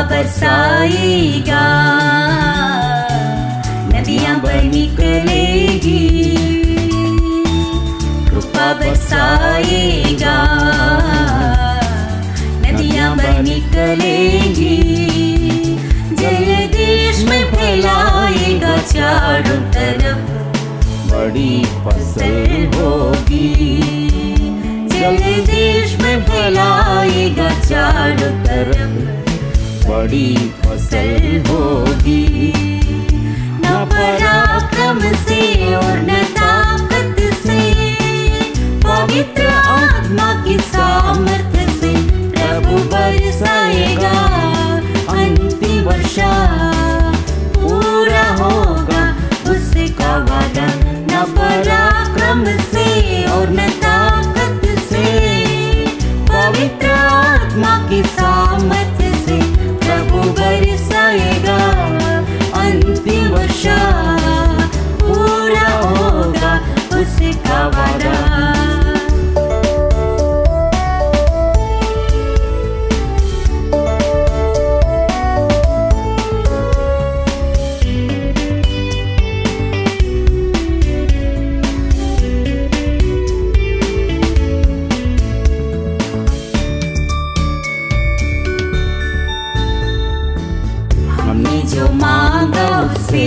बरसाएगा, नदियां बह निकलेगी। कृपा बरसाएगा, नदियां बह निकलेगी। जल देश में फैलाएगा चारों तरफ, बड़ी फसल होगी। जल देश में फैलाएगा चारों तरफ, बड़ी फसल होगी। न पराक्रम से और न ताकत से, पवित्र आत्मा की सामर्थ्य से प्रभु बरसाएगा। अंतिम वर्षा पूरा होगा उसका वादा। न पराक्रम से और न ताकत से, पवित्र आत्मा की सामर्थ्य से प्रभु बरसाएगा। अंतिम वर्षा पूरा होगा उसका वादा। हमने जो मांगा उसे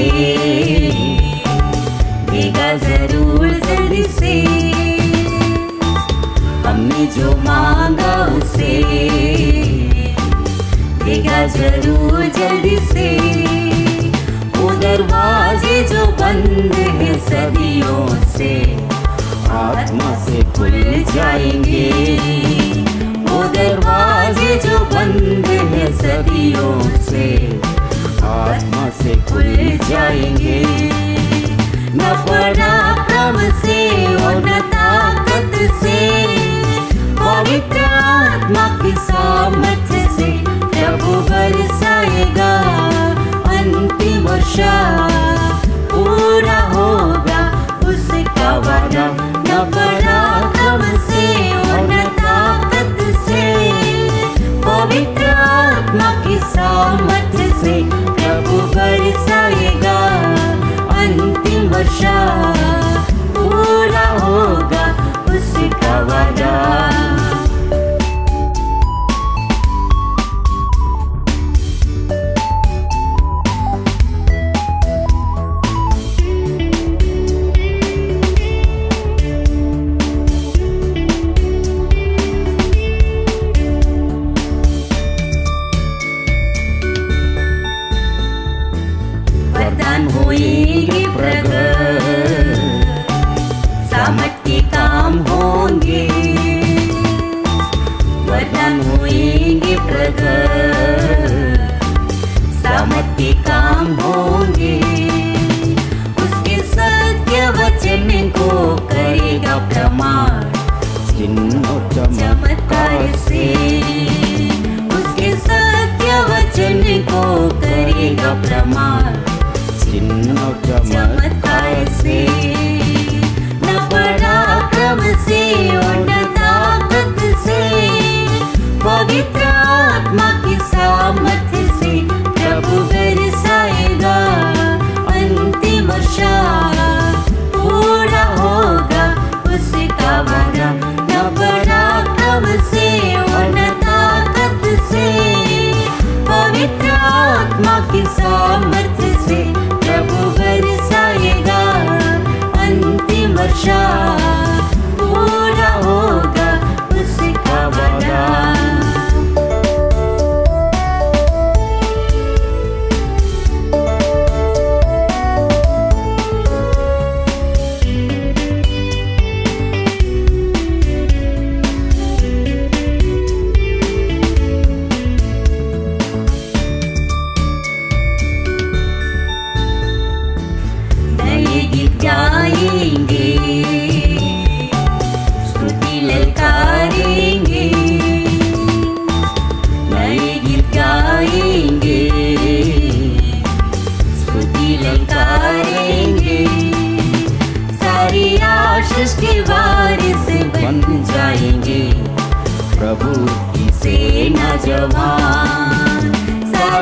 देगा जरूर जल्दी से। हमने जो मांगा उसे देगा जरूर जल्दी से। वो दरवाजे जो बंद है सदियों से, आत्मा से खुल जाएंगे। वो दरवाजे जो बंद है सदियों से, आत्मा से खुल जाएंगे। न पराक्रम से और न ताकत से, पवित्र आत्मा की सामर्थ्य से प्रभु बरसाएगा। अंतिम वर्षा पूरा होगा उसका वादा। न पराक्रम से और न ताकत से, पवित्र आत्मा की सामर्थ्य से प्रभु बरसाएगा। अंतिम वर्षा पूरा होगा उसका वादा। वरदान होएंगे प्रगट, सामर्थ के काम होंगे। वरदान होएंगे प्रगट, सामर्थ के काम होंगे। उसके सत्य वचन को करेगा प्रमाण, चिन्ह चमत्कार से। उसके सत्य वचन को करेगा प्रमाण, चिन्ह चमत्कार से। न पराक्रम से और न ताकत से, पवित्र आत्मा की सामर्थ्य से प्रभु बरसाएगा। अंतिम वर्षा पूरा होगा उसका वादा। न पराक्रम से और न ताकत से, पवित्र आत्मा की सामर्थ्य से प्रभु बरसाएगा। अंतिम वर्षा पूरा होगा उसका वादा। नए गीत गाएंगे, स्तुति ललकारेंगे। नए गीत गाएंगे, स्तुति ललकारेंगे। सारी आशीष के वारिस बन जाएंगे, प्रभु की सेना जवान।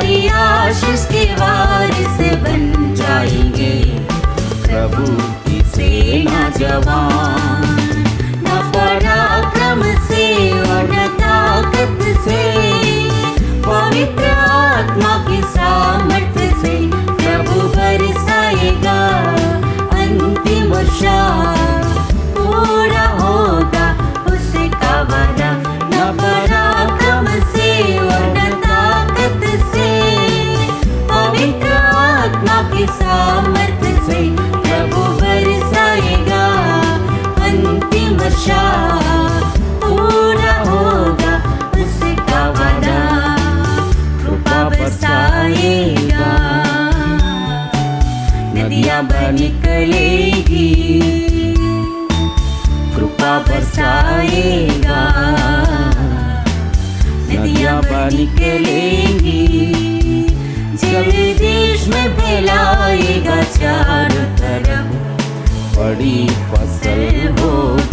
बलवान, न पराक्रम से और न ताकत से, पवित्र आत्मा की सामर्थ्य से प्रभु बरसाएगा अंतिम वर्षा, पूरा होगा उसका वादा। न पराक्रम से और न ताकत से, पवित्र आत्मा की सामर्थ्य से प्रभु बरसाएगा अंतिम वर्षा, पूरा होगा उसका वादा। कृपा बरसाएगा, नदियां बह निकलेगी, कृपा बरसाएगा, नदियां बह निकलेंगी, जल देश में फैलाएगा चारों तरफ, बड़ी फसल होगी।